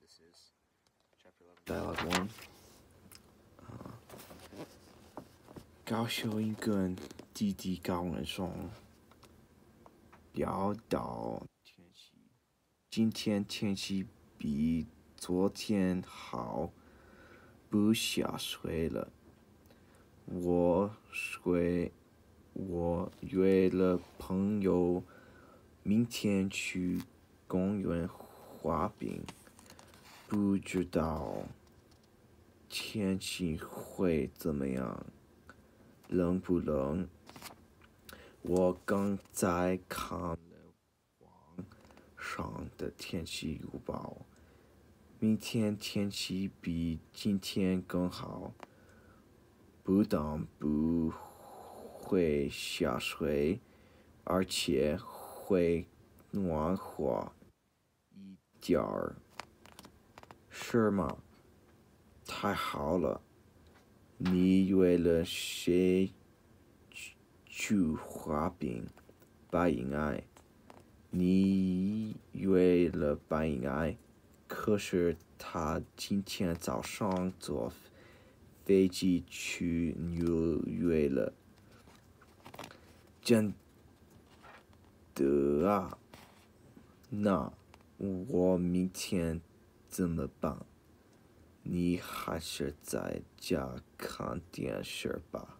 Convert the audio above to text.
This is Chapter 11, Dialogue 1. 高秀英跟弟弟高文松聊到天气，今天天气比昨天好，不下水了。我约了朋友，明天去公园滑冰，不知道天气会怎么样，冷不冷？我刚才看了网上的天气预报，明天天气比今天更好，不但不会下水，而且会暖和一点儿，是吗？太好了！你约了谁去滑冰？白银爱。你约了白银爱，可是他今天早上坐飞机去纽约了。真的啊？那我明天怎么办？你还是在家看电视吧。